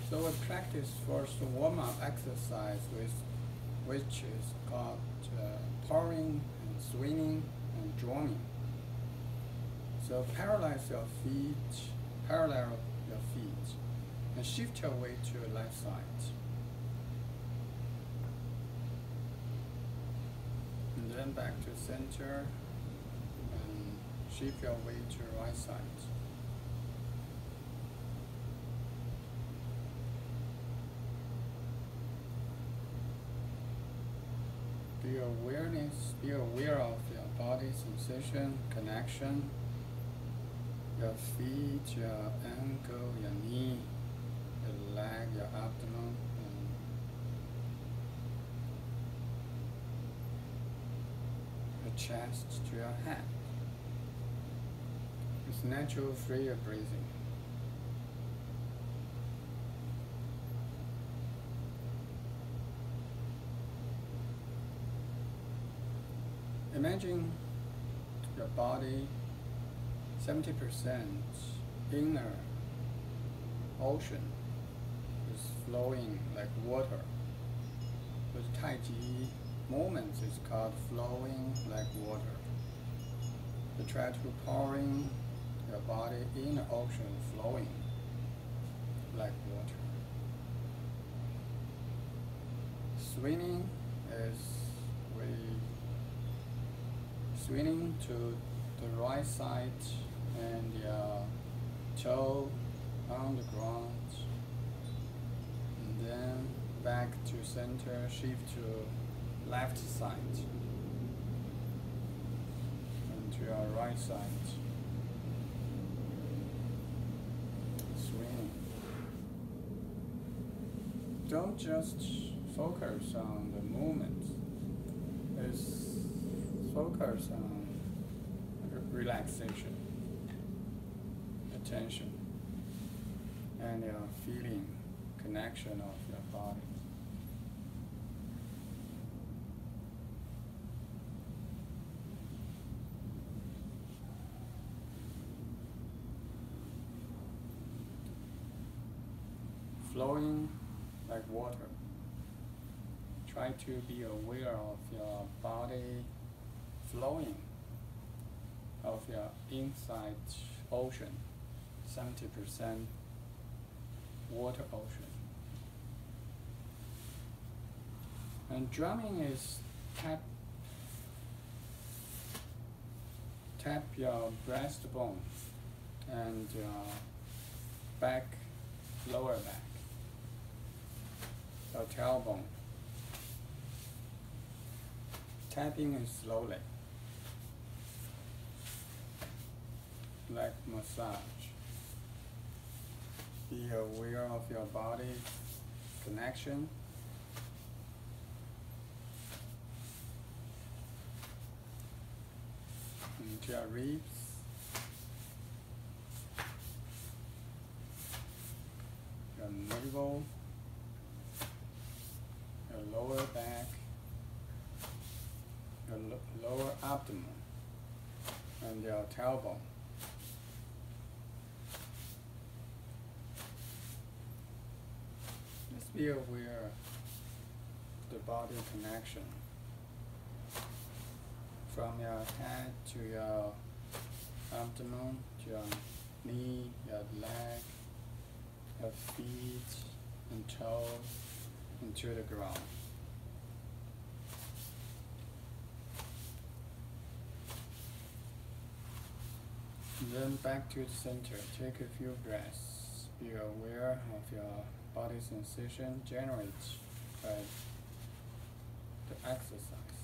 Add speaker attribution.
Speaker 1: So we practice first warm-up exercise which is called pouring and swinging and drumming. So parallel your feet, and shift your weight to the left side. And then back to center, and shift your weight to the right side. Be aware of your body sensation, connection, your feet, your ankle, your knee, your leg, your abdomen, and your chest to your head. It's natural, free breathing. Imagine your body 70% inner ocean is flowing like water. With Tai Chi movements is called flowing like water. You try to pouring your body in the ocean flowing like water. Swinging is swinging to the right side and your toe on the ground, and then back to center, shift to left side and to your right side. Swing. Don't just focus on the movement. Focus on relaxation, attention, and your feeling, connection of your body. Flowing like water. Try to be aware of your body flowing of your inside ocean, 70% water ocean. And drumming is tap your breastbone and your lower back, your tailbone. Tapping is slowly, like massage. Be aware of your body connection. Into your ribs. Your navel. Your lower back. Your lower abdomen. And your tailbone. Just be aware of the body connection from your head to your abdomen, to your knee, your leg, your feet and toes into the ground. And then back to the center. Take a few breaths. Be aware of your body sensation generated by the exercise.